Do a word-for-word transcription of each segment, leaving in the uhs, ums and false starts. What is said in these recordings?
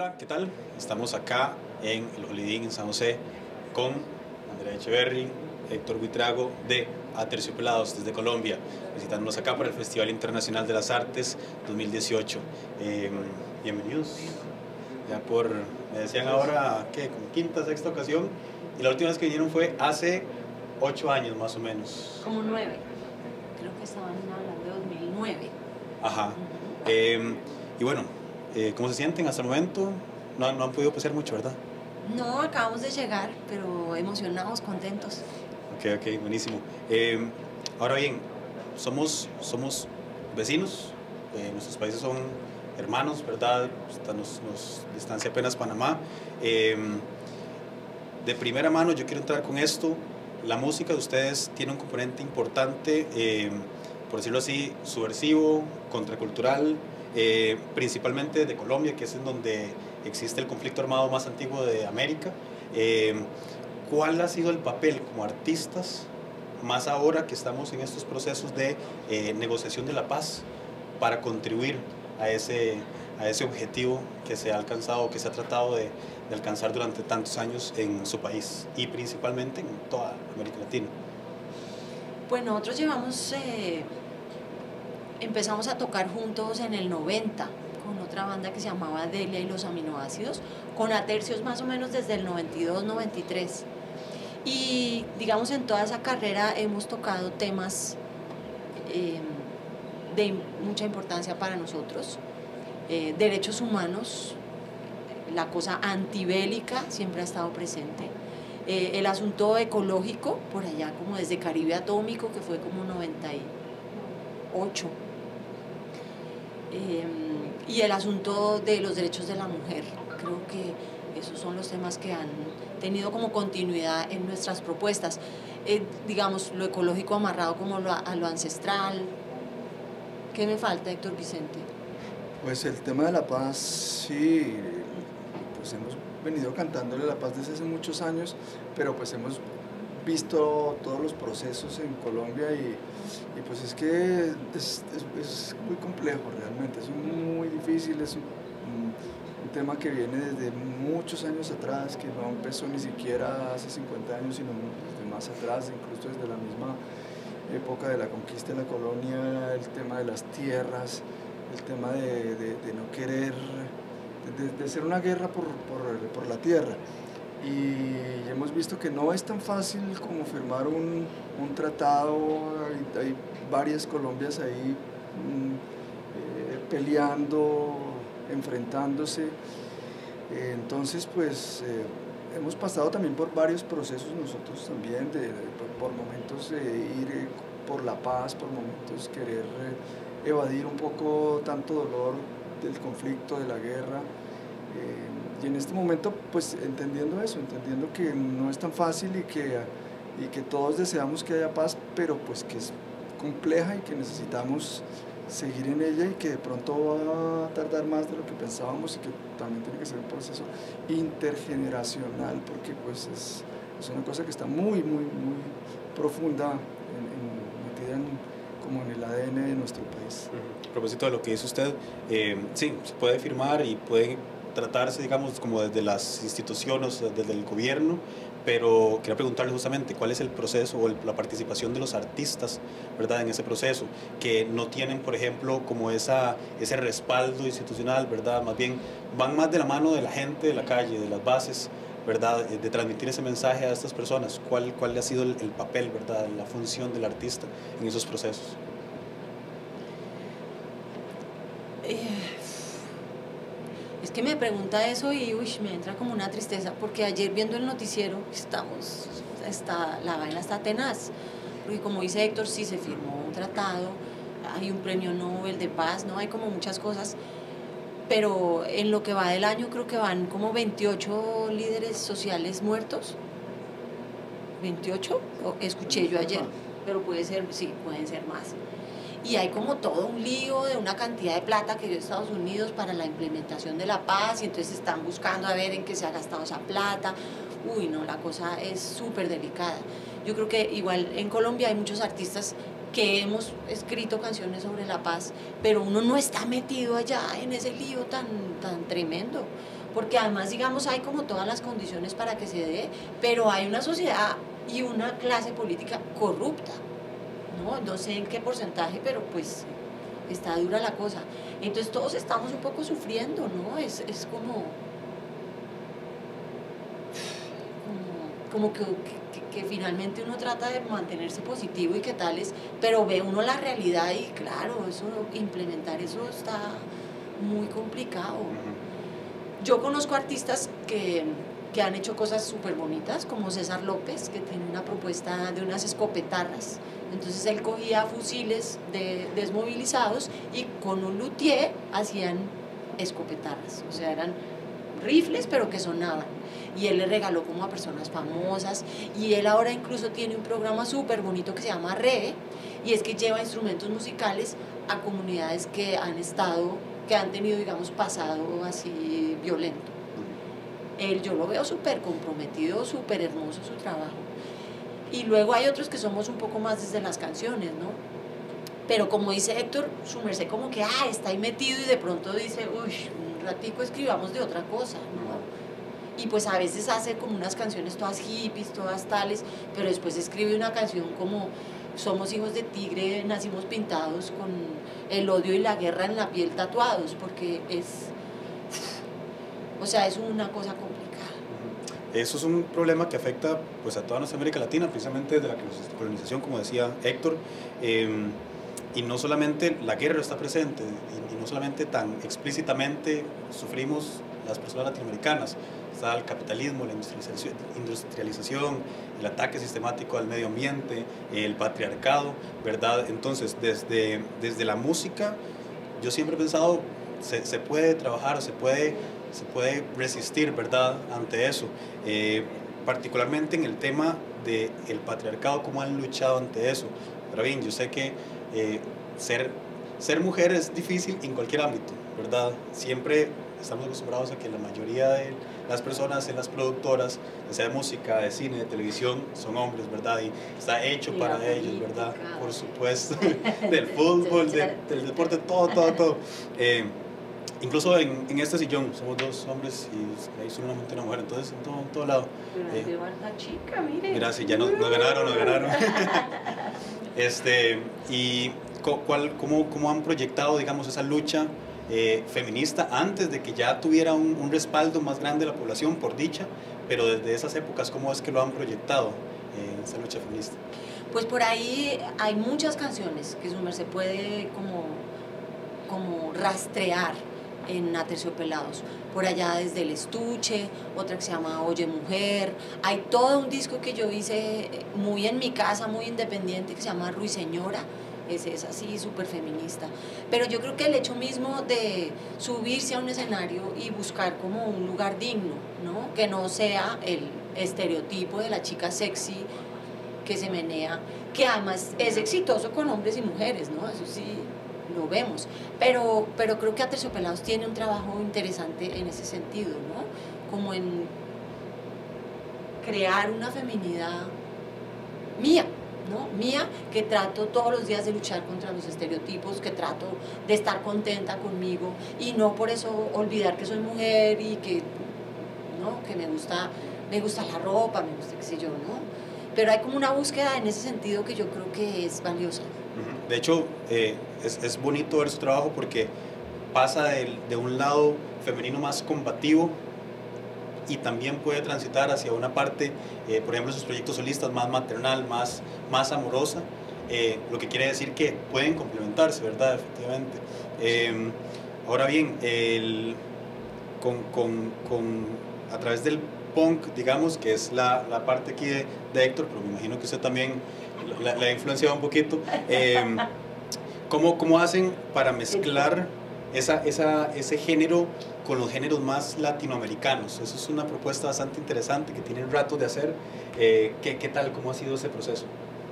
Hola, ¿qué tal? Estamos acá en el Holiday Inn en San José con Andrea Echeverry, Héctor Buitrago de Aterciopelados desde Colombia, visitándonos acá para el Festival Internacional de las Artes dos mil dieciocho. Eh, bienvenidos, ya por, me decían ahora, ¿qué? Como quinta, sexta ocasión, y la última vez que vinieron fue hace ocho años más o menos. Como nueve, creo que estaban hablando de dos mil nueve. Ajá. Eh, y bueno, eh, ¿cómo se sienten hasta el momento? No, no han podido pasear mucho, ¿verdad? No, acabamos de llegar, pero emocionados, contentos. Ok, ok, buenísimo. Eh, ahora bien, somos, somos vecinos, eh, nuestros países son hermanos, ¿verdad? Hasta nos, nos distancia apenas Panamá. Eh, de primera mano yo quiero entrar con esto. La música de ustedes tiene un componente importante, eh, por decirlo así, subversivo, contracultural, eh, principalmente de Colombia, que es en donde existe el conflicto armado más antiguo de América. Eh, ¿Cuál ha sido el papel como artistas, más ahora que estamos en estos procesos de eh, negociación de la paz, para contribuir a ese, a ese objetivo que se ha alcanzado, que se ha tratado de, de alcanzar durante tantos años en su país y principalmente en toda América Latina? Pues nosotros llevamos, eh, empezamos a tocar juntos en el noventa con otra banda que se llamaba Delia y los Aminoácidos, con Atercios más o menos desde el noventa y dos, noventa y tres. Y digamos en toda esa carrera hemos tocado temas eh, de mucha importancia para nosotros, eh, derechos humanos, la cosa antibélica siempre ha estado presente, eh, el asunto ecológico, por allá como desde Caribe Atómico, que fue como noventa y ocho, eh, y el asunto de los derechos de la mujer. Creo que esos son los temas que han tenido como continuidad en nuestras propuestas, eh, digamos, lo ecológico amarrado como lo, a lo ancestral. ¿Qué me falta, Héctor Vicente? Pues el tema de la paz, sí, pues hemos venido cantándole la paz desde hace muchos años, pero pues hemos visto todos los procesos en Colombia y, y pues es que es, es, es muy complejo realmente, es muy difícil, es un, un tema que viene desde muchos años atrás, que no empezó ni siquiera hace cincuenta años, sino desde más atrás, incluso desde la misma época de la conquista de la colonia, el tema de las tierras, el tema de, de, de no querer, de, de ser una guerra por, por, por la tierra. Y hemos visto que no es tan fácil como firmar un, un tratado, hay, hay varias Colombias ahí mm, eh, peleando, enfrentándose. Eh, entonces, pues, eh, hemos pasado también por varios procesos nosotros también, de, de, por, por momentos de ir eh, por la paz, por momentos querer eh, evadir un poco tanto dolor del conflicto, de la guerra. Eh, y en este momento, pues entendiendo eso, entendiendo que no es tan fácil y que, y que todos deseamos que haya paz, pero pues que es compleja y que necesitamos seguir en ella y que de pronto va a tardar más de lo que pensábamos y que también tiene que ser un proceso intergeneracional, porque pues es, es una cosa que está muy, muy, muy profunda, en, en, metida en, como en el A D N de nuestro país. A propósito de lo que dice usted, eh, sí, se puede firmar y puede tratarse, digamos, como desde las instituciones, desde el gobierno, pero quería preguntarle justamente cuál es el proceso o el, la participación de los artistas, ¿verdad?, en ese proceso, que no tienen, por ejemplo, como esa, ese respaldo institucional, ¿verdad?, más bien van más de la mano de la gente de la calle, de las bases, ¿verdad?, de transmitir ese mensaje a estas personas. ¿Cuál, cuál ha sido el, el papel, ¿verdad?, la función del artista en esos procesos? Eh, es que me pregunta eso y uy, me entra como una tristeza, porque ayer viendo el noticiero estamos, está, la vaina está tenaz, porque como dice Héctor, sí se firmó un tratado, hay un premio Nobel de paz, ¿no? Hay como muchas cosas, pero en lo que va del año creo que van como veintiocho líderes sociales muertos. ¿veintiocho? Escuché yo ayer, pero puede ser, sí, pueden ser más. Y hay como todo un lío de una cantidad de plata que dio Estados Unidos para la implementación de la paz, y entonces están buscando a ver en qué se ha gastado esa plata. Uy, no, la cosa es súper delicada. Yo creo que igual en Colombia hay muchos artistas que hemos escrito canciones sobre la paz, pero uno no está metido allá en ese lío tan, tan tremendo. porque además, digamos, hay como todas las condiciones para que se dé, pero hay una sociedad y una clase política corrupta, ¿no? No sé en qué porcentaje, pero pues está dura la cosa. Entonces todos estamos un poco sufriendo, ¿no? Es, es como, como, como que, que, que finalmente uno trata de mantenerse positivo y que tales, pero ve uno la realidad y claro, eso, implementar eso está muy complicado. Yo conozco artistas que, que han hecho cosas súper bonitas, como César López, que tiene una propuesta de unas escopetarras. Entonces él cogía fusiles de, desmovilizados y con un luthier hacían escopetarras. O sea, eran rifles, pero que sonaban. Y él le regaló como a personas famosas. Y él ahora incluso tiene un programa súper bonito que se llama RE, y es que lleva instrumentos musicales a comunidades que han estado, que han tenido, digamos, pasado así violento. Él, yo lo veo súper comprometido, súper hermoso su trabajo. Y luego hay otros que somos un poco más desde las canciones, ¿no? Pero como dice Héctor, su merced como que, ah, está ahí metido y de pronto dice, uy, un ratico escribamos de otra cosa, ¿no? Y pues a veces hace como unas canciones todas hippies, todas tales, pero después escribe una canción como somos hijos de tigre, nacimos pintados con el odio y la guerra en la piel tatuados, porque es, o sea, es una cosa complicada. Eso es un problema que afecta pues, a toda nuestra América Latina, precisamente desde la colonización, como decía Héctor, eh, y no solamente la guerra está presente, y, y no solamente tan explícitamente sufrimos las personas latinoamericanas, está el capitalismo, la industrialización, industrialización, el ataque sistemático al medio ambiente, el patriarcado, ¿verdad? Entonces, desde, desde la música, yo siempre he pensado, se, se puede trabajar, se puede, se puede resistir, ¿verdad?, ante eso. Eh, particularmente en el tema del patriarcado, cómo han luchado ante eso. Pero bien, yo sé que eh, ser, ser mujer es difícil en cualquier ámbito, ¿verdad? Siempre estamos acostumbrados a que la mayoría de las personas en las productoras, ya sea de música, de cine, de televisión, son hombres, ¿verdad? Y está hecho y para ellos, política, ¿verdad? Por supuesto, del fútbol, de, del deporte, todo, todo, todo. Eh, incluso en, en este sillón somos dos hombres y ahí solamente una mujer, entonces en todo, en todo lado. Eh, de Barta chica, mire. Mira, si ya nos, nos ganaron, nos ganaron. este, y cuál, cómo, cómo han proyectado, digamos, esa lucha Eh, feminista antes de que ya tuviera un, un respaldo más grande de la población, por dicha, pero desde esas épocas, ¿cómo es que lo han proyectado en eh, esa lucha feminista? Pues por ahí hay muchas canciones que su merced puede como, como rastrear en Aterciopelados, por allá desde El Estuche, otra que se llama Oye Mujer, hay todo un disco que yo hice muy en mi casa, muy independiente, que se llama Ruiseñora. Ese es así, súper feminista. Pero yo creo que el hecho mismo de subirse a un escenario y buscar como un lugar digno, ¿no? Que no sea el estereotipo de la chica sexy que se menea, que además es exitoso con hombres y mujeres, ¿no? Eso sí lo vemos. Pero, pero creo que Aterciopelados tiene un trabajo interesante en ese sentido, ¿no? Como en crear una feminidad mía, ¿no? Mía, que trato todos los días de luchar contra los estereotipos, que trato de estar contenta conmigo y no por eso olvidar que soy mujer y que, ¿no? Que me gusta, me gusta la ropa, me gusta qué sé yo, ¿no? Pero hay como una búsqueda en ese sentido que yo creo que es valiosa. De hecho, eh, es, es bonito ver su trabajo porque pasa de, de un lado femenino más combativo y también puede transitar hacia una parte, eh, por ejemplo, sus proyectos solistas más maternal, más, más amorosa, eh, lo que quiere decir que pueden complementarse, ¿verdad? Efectivamente. Eh, ahora bien, el, con, con, con, a través del punk, digamos, que es la, la parte aquí de, de Héctor, pero me imagino que usted también la, la ha influenciado un poquito, eh, ¿cómo, ¿cómo hacen para mezclar esa, esa, ese género con los géneros más latinoamericanos? Eso es una propuesta bastante interesante que tienen rato de hacer. Eh, ¿qué, ¿Qué tal? ¿Cómo ha sido ese proceso?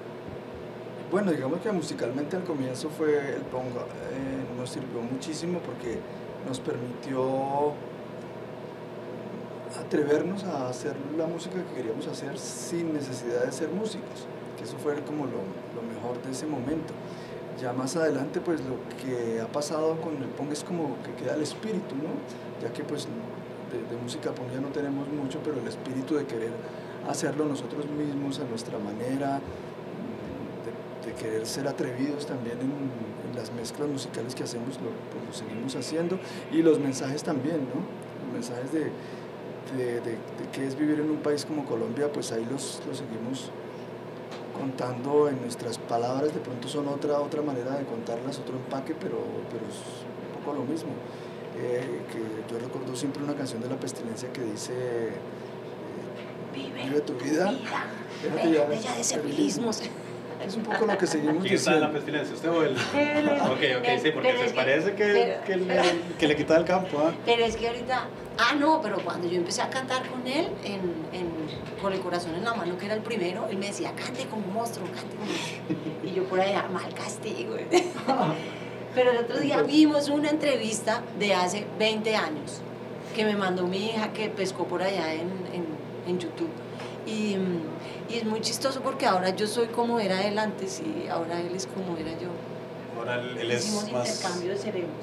Bueno, digamos que musicalmente al comienzo fue el punk, eh, nos sirvió muchísimo porque nos permitió atrevernos a hacer la música que queríamos hacer sin necesidad de ser músicos, que eso fue como lo, lo mejor de ese momento. Ya más adelante, pues lo que ha pasado con el punk es como que queda el espíritu, ¿no? Ya que pues de, de música punk ya no tenemos mucho, pero el espíritu de querer hacerlo nosotros mismos a nuestra manera, de, de querer ser atrevidos también en, en las mezclas musicales que hacemos, lo, pues lo seguimos haciendo, y los mensajes también, ¿no? Los mensajes de, de, de, de qué es vivir en un país como Colombia, pues ahí los, los seguimos contando en nuestras palabras. De pronto son otra, otra manera de contarlas, otro empaque, pero, pero es un poco lo mismo. Eh, que yo recuerdo siempre una canción de La Pestilencia que dice eh, vive, vive tu vida, vida. Bella, bella de servilismos. Es un poco lo que seguimos ¿Quién está en La Pestilencia? ¿Usted o él? Ok, ok, sí, porque se parece que, pero, que, le, que le quita el campo. ¿eh? Pero es que ahorita, ah no, pero cuando yo empecé a cantar con él, en, en, con el corazón en la mano, que era el primero, él me decía, cante como un monstruo, cante como un monstruo. Y yo por allá, mal castigo. Pero el otro día vimos una entrevista de hace veinte años, que me mandó mi hija, que pescó por allá en, en, en YouTube. Y, y es muy chistoso porque ahora yo soy como era él antes y ahora él es como era yo. Ahora él, él es Hicimos más... intercambio de cerebros.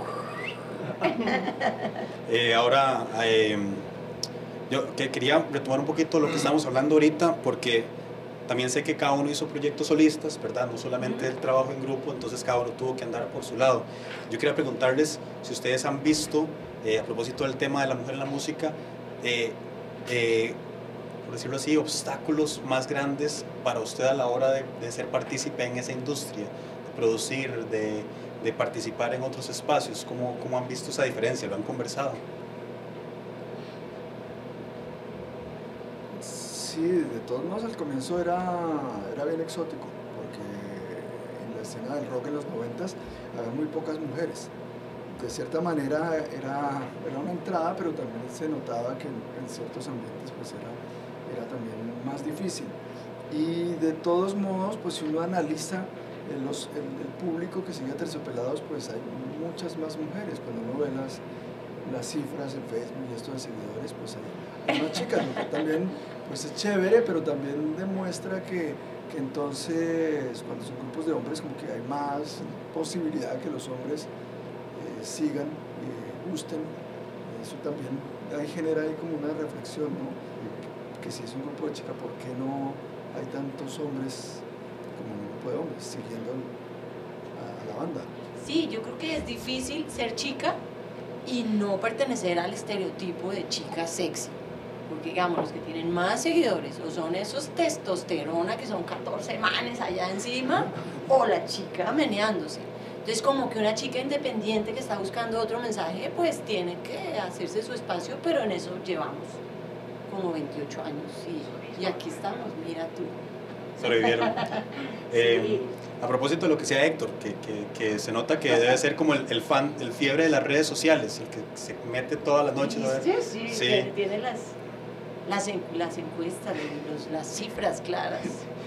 eh, ahora, eh, yo que quería retomar un poquito lo que estamos hablando ahorita, porque también sé que cada uno hizo proyectos solistas, ¿verdad? No solamente el trabajo en grupo, entonces cada uno tuvo que andar por su lado. Yo quería preguntarles si ustedes han visto, eh, a propósito del tema de la mujer en la música, eh, eh, por decirlo así, obstáculos más grandes para usted a la hora de, de ser partícipe en esa industria, de producir, de, de participar en otros espacios. ¿Cómo, cómo han visto esa diferencia? ¿Lo han conversado? Sí, de todos modos al comienzo era, era bien exótico, porque en la escena del rock en los noventas había muy pocas mujeres. De cierta manera era, era una entrada, pero también se notaba que en, en ciertos ambientes pues era, era también más difícil. Y de todos modos, pues si uno analiza el, los, el, el público que sigue a Terciopelados, pues hay muchas más mujeres. Cuando uno ve las, las cifras en Facebook y esto de seguidores, pues hay, hay más chicas, lo que también pues es chévere, pero también demuestra que, que entonces cuando son grupos de hombres como que hay más posibilidad de que los hombres eh, sigan, eh, gusten. Eso también ahí genera ahí como una reflexión, ¿no? Que si es un grupo de chicas, ¿por qué no hay tantos hombres como un grupo de hombres siguiendo a, a la banda? Sí, yo creo que es difícil ser chica y no pertenecer al estereotipo de chica sexy. Porque digamos, los que tienen más seguidores o son esos testosterona que son catorce manes allá encima, o la chica meneándose. Entonces como que una chica independiente que está buscando otro mensaje, pues tiene que hacerse su espacio, pero en eso llevamos como veintiocho años y, y aquí estamos, mira tú. Sobrevivieron. Sí. eh, a propósito de lo que decía Héctor, que, que, que se nota que debe ser como el, el fan, el fiebre de las redes sociales, el que se mete todas las noches. Sí, sí, sí. sí. Tiene las, las, las encuestas, los, las cifras claras.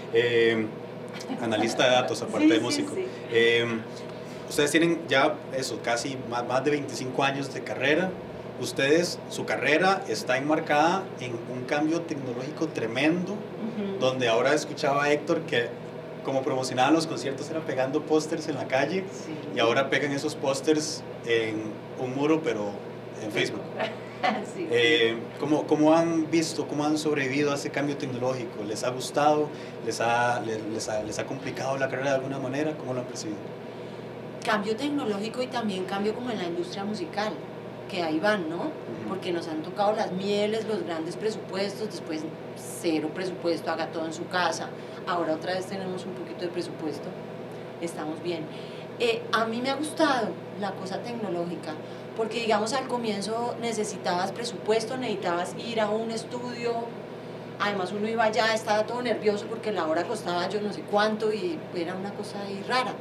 Eh, analista de datos, aparte sí, de músico. Sí, sí. Eh, ustedes tienen ya eso, casi más, más de veinticinco años de carrera. Ustedes, su carrera está enmarcada en un cambio tecnológico tremendo, uh-huh. donde ahora escuchaba a Héctor que como promocionaban los conciertos era pegando pósters en la calle, sí. y ahora pegan esos pósters en un muro, pero en Facebook. sí, eh, ¿cómo, ¿Cómo han visto, cómo han sobrevivido a ese cambio tecnológico? ¿Les ha gustado? ¿Les ha, les, les ha, les ha complicado la carrera de alguna manera? ¿Cómo lo han percibido? Cambio tecnológico y también cambio como en la industria musical, que ahí van, ¿no? Porque nos han tocado las mieles, los grandes presupuestos, después cero presupuesto, haga todo en su casa, ahora otra vez tenemos un poquito de presupuesto, estamos bien. Eh, a mí me ha gustado la cosa tecnológica, porque digamos al comienzo necesitabas presupuesto, necesitabas ir a un estudio, además uno iba allá, estaba todo nervioso porque la hora costaba yo no sé cuánto y era una cosa ahí rara.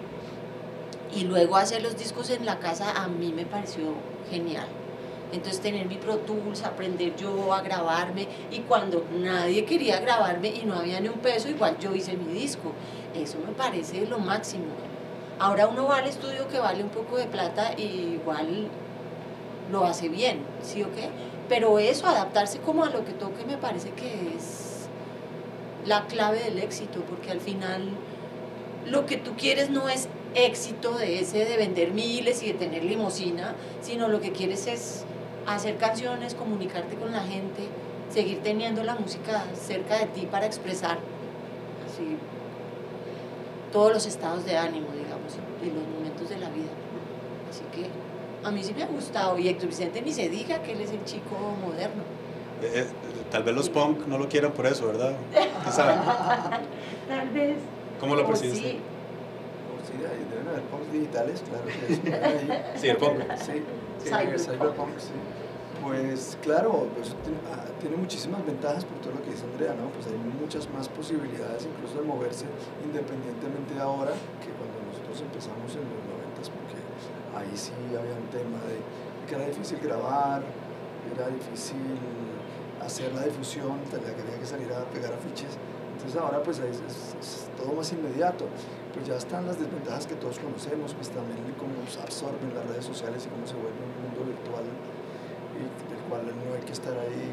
Y luego hacer los discos en la casa a mí me pareció genial. Entonces tener mi Pro Tools, aprender yo a grabarme, y cuando nadie quería grabarme y no había ni un peso, igual yo hice mi disco. Eso me parece lo máximo. Ahora uno va al estudio que vale un poco de plata y igual lo hace bien, ¿sí o qué? Pero eso, adaptarse como a lo que toque, me parece que es la clave del éxito, porque al final lo que tú quieres no es éxito de ese de vender miles y de tener limosina, sino lo que quieres es hacer canciones, comunicarte con la gente, seguir teniendo la música cerca de ti para expresar así todos los estados de ánimo, digamos, y los momentos de la vida. Así que a mí sí me ha gustado, y Héctor Vicente ni se diga que él es el chico moderno. Eh, eh, tal vez los punk no lo quieran por eso, ¿verdad? ¿Qué saben? Tal vez. ¿Cómo lo O percibe sí. usted? Sí, ahí deben haber punks digitales, claro que sí. Ahí. Sí, el punk. Sí, sí, Cyberpunk. cyberpunk, sí. Pues claro, pues, tiene, ah, tiene muchísimas ventajas por todo lo que dice Andrea, ¿no? Pues hay muchas más posibilidades incluso de moverse independientemente de ahora que cuando nosotros empezamos en los noventas, porque ahí sí había un tema de que era difícil grabar, era difícil hacer la difusión, que había que salir a pegar afiches. Entonces ahora pues es, es, es todo más inmediato. Pues ya están las desventajas que todos conocemos, pues también cómo nos absorben las redes sociales y cómo se vuelve un mundo virtual y del cual no hay que estar ahí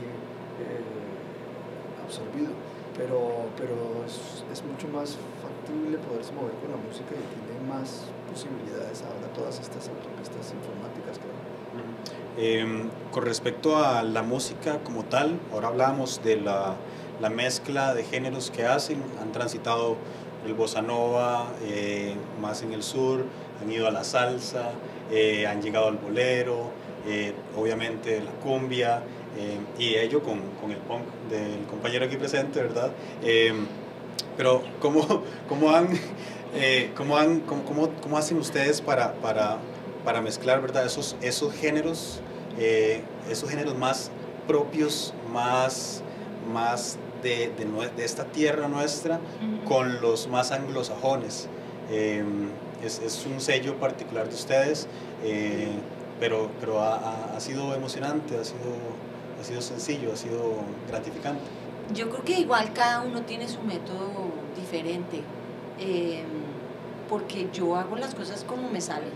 eh, absorbido. Pero, pero es, es mucho más factible poderse mover con la música y tiene más posibilidades ahora todas estas autopistas informáticas, claro. Eh, con respecto a la música como tal, ahora hablamos de la, la mezcla de géneros que hacen, han transitado el bossa nova, eh, más en el sur, han ido a la salsa, eh, han llegado al bolero, eh, obviamente la cumbia, eh, y ello con, con el punk del compañero aquí presente, ¿verdad? Eh, pero ¿cómo, cómo, han, eh, cómo, han, cómo, cómo, cómo hacen ustedes para, para, para mezclar, ¿verdad? esos, esos géneros, eh, esos géneros más propios, más, más de, de, de esta tierra nuestra, uh-huh, con los más anglosajones? Eh, es, es un sello particular de ustedes, eh, pero, pero ha, ha sido emocionante, ha sido, ha sido sencillo, ha sido gratificante. Yo creo que igual cada uno tiene su método diferente, eh, porque yo hago las cosas como me salen.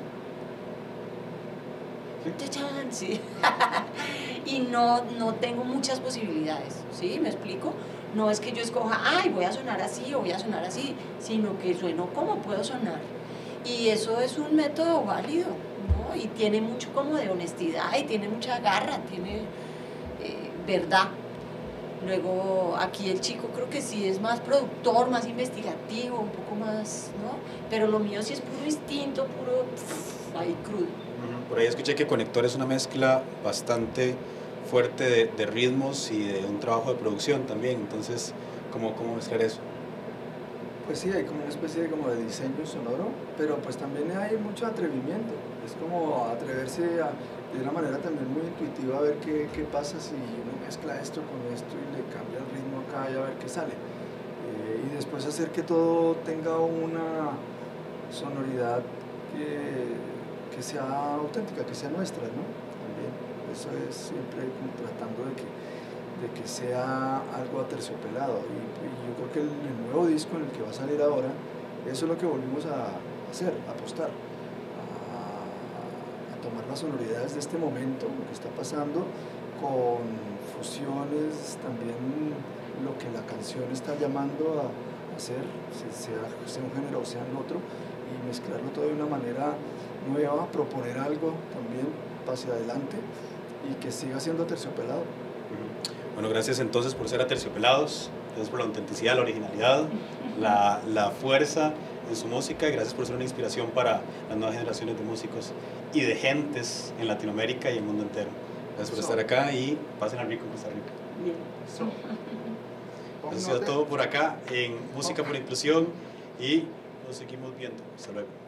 ¿Sí? Sí. Y no, no tengo muchas posibilidades, ¿sí? ¿Me explico? No es que yo escoja, ay, voy a sonar así o voy a sonar así, sino que sueno como puedo sonar. Y eso es un método válido, ¿no? Y tiene mucho como de honestidad y tiene mucha garra, tiene eh, verdad. Luego aquí el chico creo que sí es más productor, más investigativo, un poco más, ¿no? Pero lo mío sí es puro instinto, puro pff, ahí crudo. Por ahí escuché que Conector es una mezcla bastante fuerte de, de ritmos y de un trabajo de producción también, entonces, ¿cómo, cómo mezclar eso? Pues sí, hay como una especie de, como de diseño sonoro, pero pues también hay mucho atrevimiento, es como atreverse a, de una manera también muy intuitiva a ver qué, qué pasa si uno mezcla esto con esto y le cambia el ritmo acá y a ver qué sale. Eh, y después hacer que todo tenga una sonoridad que, que sea auténtica, que sea nuestra, ¿no? También eso es siempre como tratando de que, de que sea algo aterciopelado. Y, y yo creo que el, el nuevo disco en el que va a salir ahora, eso es lo que volvimos a hacer, a apostar. Tomar las sonoridades de este momento, lo que está pasando, con fusiones, también lo que la canción está llamando a hacer, sea, sea un género o sea el otro, y mezclarlo todo de una manera nueva, proponer algo también hacia adelante y que siga siendo aterciopelado. Bueno, gracias entonces por ser aterciopelados, gracias por la autenticidad, la originalidad, la, la fuerza en su música, y gracias por ser una inspiración para las nuevas generaciones de músicos y de gentes en Latinoamérica y el mundo entero. Gracias por estar acá y pasen al rico en Costa Rica. Bien. Eso ha sido todo por acá en Música por Inclusión y nos seguimos viendo. Hasta luego.